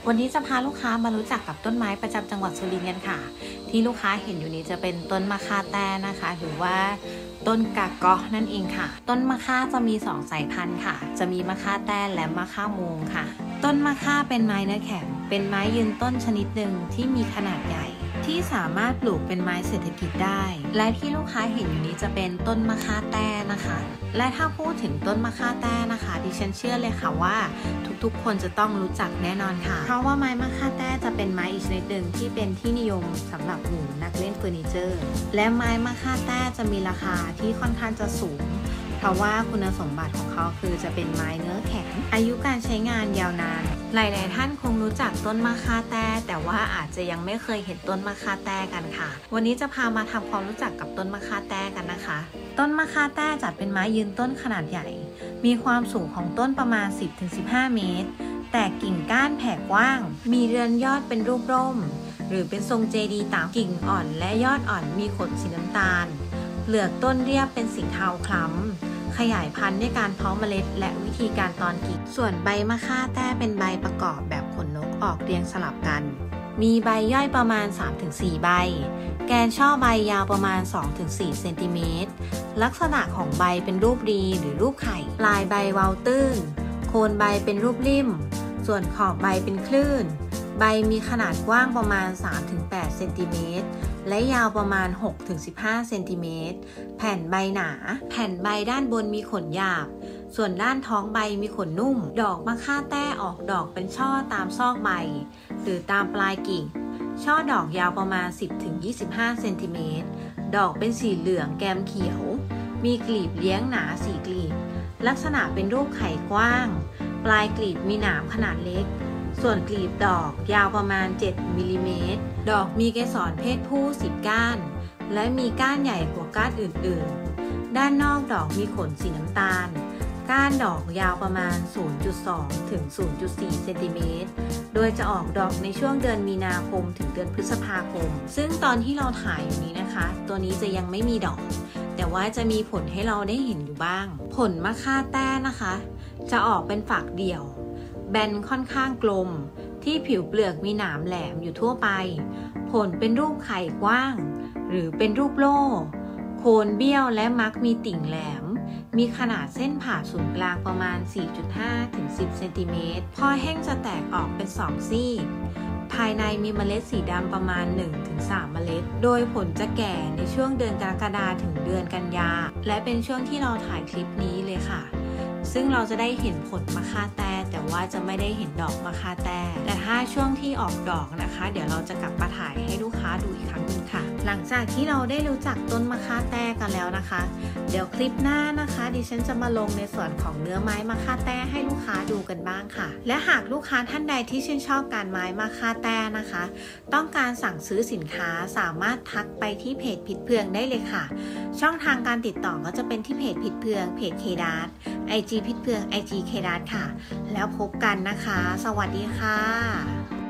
วันนี้จะพาลูกค้ามารู้จักกับต้นไม้ประจำจังหวัดสุรินทร์กันค่ะที่ลูกค้าเห็นอยู่นี้จะเป็นต้นมะค่าแต้นะคะหรือว่าต้นกะเกาะนั่นเองค่ะต้นมะค่าจะมี2สายพันธุ์ค่ะจะมีมะค่าแต้และมะค่าโมงค่ะต้นมะค่าเป็นไม้เนื้อแข็งเป็นไม้ยืนต้นชนิดหนึ่งที่มีขนาดใหญ่ที่สามารถปลูกเป็นไม้เศรษฐกิจได้และที่ลูกค้าเห็นอยู่นี้จะเป็นต้นมะค่าแต้นะคะและถ้าพูดถึงต้นมะค่าแต้นะคะดิฉันเชื่อเลยค่ะว่าทุกๆคนจะต้องรู้จักแน่นอนค่ะเพราะว่าไม้มะค่าแต้จะเป็นไม้อีกชนิดหนึ่งที่เป็นที่นิยมสำหรับหมู่นักเล่นเฟอร์นิเจอร์และไม้มะค่าแต้จะมีราคาที่ค่อนข้างจะสูงเพราะว่าคุณสมบัติของเขาคือจะเป็นไม้เนื้อแข็งอายุการใช้งานยาวนานหลายๆท่านคงรู้จักต้นมะค่าแต้แต่ว่าอาจจะยังไม่เคยเห็นต้นมะค่าแต้กันค่ะวันนี้จะพามาทำความรู้จักกับต้นมะค่าแต้กันนะคะต้นมะค่าแต้จัดเป็นไม้ยืนต้นขนาดใหญ่มีความสูงของต้นประมาณ 10-15 เมตรแต่กิ่งก้านแผ่กว้างมีเรือนยอดเป็นรูปร่มหรือเป็นทรงเจดีย์ตามกิ่งอ่อนและยอดอ่อนมีขนสีน้ำตาลเปลือกต้นเรียบเป็นสีเทาคล้ำขยายพันธุ์ด้วยการเพาะเมล็ดและวิธีการตอนกิ่งส่วนใบมะค่าแต้เป็นใบประกอบแบบขนนกออกเรียงสลับกันมีใบย่อยประมาณ 3-4 ใบแกนช่อใบยาวประมาณ 2-4 เซนติเมตรลักษณะของใบเป็นรูปรีหรือรูปไข่ปลายใบเว้าตื้นโคนใบเป็นรูปริ่มส่วนขอบใบเป็นคลื่นใบมีขนาดกว้างประมาณ 3-8 เซนติเมตรและยาวประมาณ 6-15 เซนติเมตรแผ่นใบหนาแผ่นใบด้านบนมีขนหยาบส่วนด้านท้องใบมีขนนุ่มดอกมะค่าแต้ออกดอกเป็นช่อตามซอกใบหรือตามปลายกิ่งช่อดอกยาวประมาณ 10-25 เซนติเมตรดอกเป็นสีเหลืองแกมเขียวมีกลีบเลี้ยงหนา4 กลีบลักษณะเป็นรูปไข่กว้างปลายกลีบมีหนามขนาดเล็กส่วนกลีบดอกยาวประมาณ7 มิลลิเมตรดอกมีเกสรเพศผู้10 ก้านและมีก้านใหญ่กว่าก้านอื่นๆด้านนอกดอกมีขนสีน้ำตาลก้านดอกยาวประมาณ 0.2 ถึง 0.4 เซนติเมตรโดยจะออกดอกในช่วงเดือนมีนาคมถึงเดือนพฤษภาคมซึ่งตอนที่เราถ่ายอยู่นี้นะคะตัวนี้จะยังไม่มีดอกแต่ว่าจะมีผลให้เราได้เห็นอยู่บ้างผลมะค่าแต้นะคะจะออกเป็นฝักเดี่ยวแบนค่อนข้างกลมที่ผิวเปลือกมีหนามแหลมอยู่ทั่วไปผลเป็นรูปไข่กว้างหรือเป็นรูปโล่โคนเบี้ยวและมักมีติ่งแหลมมีขนาดเส้นผ่าศูนย์กลางประมาณ 4.5 ถึง 10 เซนติเมตรพอแห้งจะแตกออกเป็น2 ซีกภายในมีเมล็ดสีดำประมาณ 1-3 เมล็ดโดยผลจะแก่ในช่วงเดือนกรกฎาคมถึงเดือนกันยาและเป็นช่วงที่เราถ่ายคลิปนี้เลยค่ะซึ่งเราจะได้เห็นผลมะค่าแต้แต่ว่าจะไม่ได้เห็นดอกมะค่าแต้แต่ถ้าช่วงที่ออกดอกนะคะเดี๋ยวเราจะกลับมาถ่ายให้ลูกค้าดูอีกครั้งนึงค่ะหลังจากที่เราได้รู้จักต้นมะค่าแต้กันแล้วนะคะเดี๋ยวคลิปหน้านะคะดิฉันจะมาลงในส่วนของเนื้อไม้มะค่าแต้ให้ลูกค้าดูกันบ้างค่ะและหากลูกค้าท่านใดที่ชื่นชอบการไม้มะค่าแต้นะคะต้องการสั่งซื้อสินค้าสามารถทักไปที่เพจผิดเพืองได้เลยค่ะช่องทางการติดต่อก็จะเป็นที่เพจผิดเพืองเพจเคดาร์IG ผิดเพือง IG เคดาร์ค่ะแล้วพบกันนะคะสวัสดีค่ะ